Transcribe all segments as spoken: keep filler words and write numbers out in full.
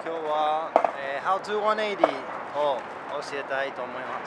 今日は、えー、How to ひゃくはちじゅうを教えたいと思います。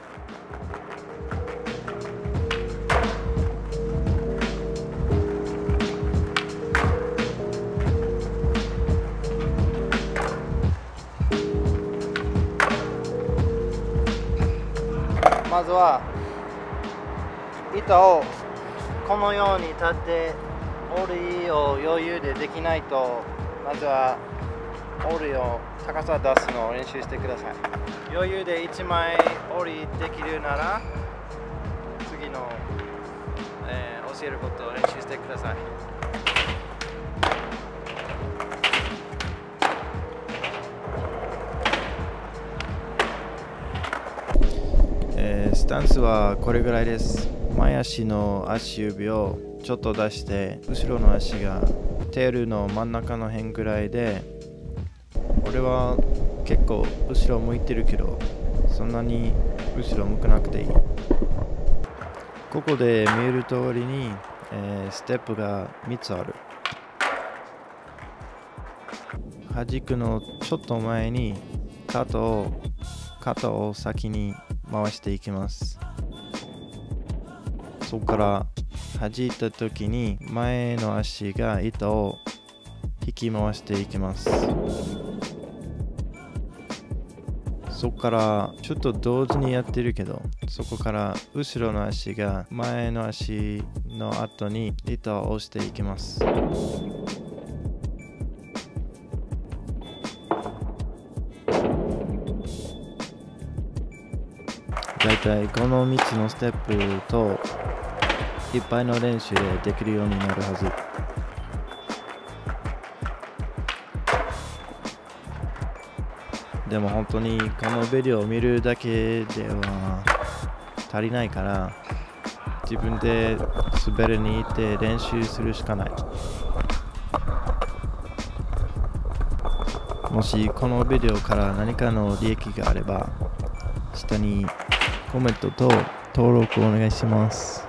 まずは板をこのように立ってオーリーを余裕でできないと、まずはオーリーを高さ出すのを練習してください。余裕でいちまいオーリーできるなら次の、えー、教えることを練習してください。えー、スタンスはこれぐらいです。前足の足指をちょっと出して、後ろの足がテールの真ん中の辺ぐらいで、俺は結構後ろ向いてるけど、そんなに後ろ向かなくていい。ここで見える通りに、えー、ステップがみっつある。弾くのちょっと前に肩を肩を先に回していきます。そこから弾いた時に前の足が板を引き回していきます。そこからちょっと同時にやってるけど、そこから後ろの足が前の足の後に板を押していきます。だいたいこのみっつのステップといっぱいの練習でできるようになるはず。でも本当にこのビデオを見るだけでは足りないから、自分で滑りに行って練習するしかない。もしこのビデオから何かの利益があれば、下にコメントと登録お願いします。